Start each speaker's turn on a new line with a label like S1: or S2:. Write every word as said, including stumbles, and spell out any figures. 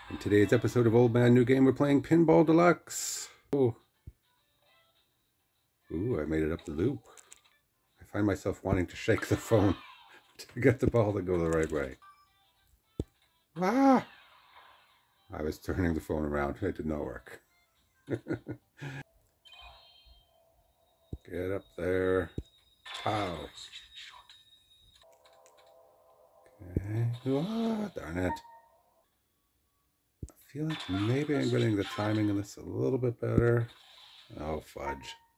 S1: In today's episode of Old Man New Game, we're playing Pinball Deluxe. Oh. Ooh, I made it up the loop. I find myself wanting to shake the phone to get the ball to go the right way. Ah! I was turning the phone around. It did not work. Get up there. Pow. Okay. Ah, darn it. I feel like maybe I'm getting the timing of this a little bit better. Oh, fudge.